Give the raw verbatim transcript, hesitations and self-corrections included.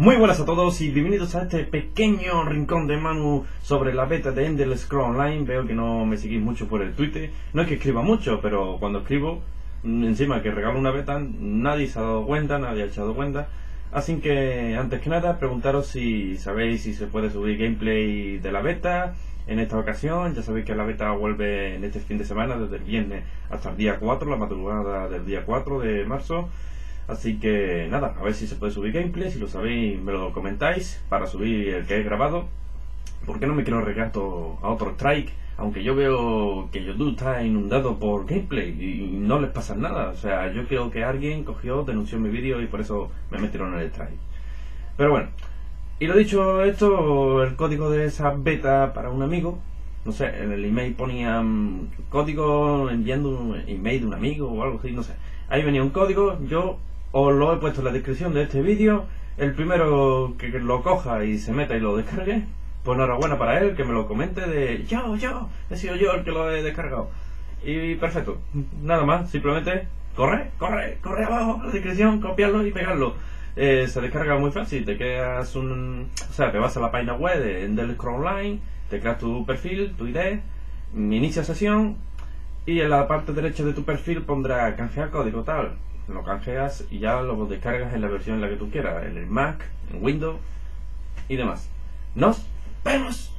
Muy buenas a todos y bienvenidos a este pequeño rincón de Manu sobre la beta de Endless Scroll Online. Veo que no me seguís mucho por el Twitter. No es que escriba mucho, pero cuando escribo, encima que regalo una beta, nadie se ha dado cuenta, nadie ha echado cuenta. Así que, antes que nada, preguntaros si sabéis si se puede subir gameplay de la beta en esta ocasión. Ya sabéis que la beta vuelve en este fin de semana, desde el viernes hasta el día cuatro, la madrugada del día cuatro de marzo. Así que nada, a ver si se puede subir gameplay. Si lo sabéis me lo comentáis para subir el que he grabado, porque no me quiero arriesgar a otro strike, aunque yo veo que YouTube está inundado por gameplay y no les pasa nada. O sea, yo creo que alguien cogió, denunció mi vídeo y por eso me metieron en el strike. Pero bueno, y lo dicho esto, el código de esa beta para un amigo, no sé, en el email ponía um, código enviando un email de un amigo o algo así, no sé. Ahí venía un código, yo os lo he puesto en la descripción de este vídeo. El primero que lo coja y se meta y lo descargue, pues enhorabuena para él, que me lo comente de yo, yo, he sido yo el que lo he descargado. Y perfecto, nada más, simplemente corre, corre, corre abajo a la descripción, copiarlo y pegarlo. Eh, se descarga muy fácil, te creas un... O sea, te vas a la página web de Endless Scroll Online, te creas tu perfil, tu I D, inicia sesión y en la parte derecha de tu perfil pondrá canjear código tal. Lo canjeas y ya lo descargas en la versión en la que tú quieras, en el Mac, en Windows y demás. ¡Nos vemos!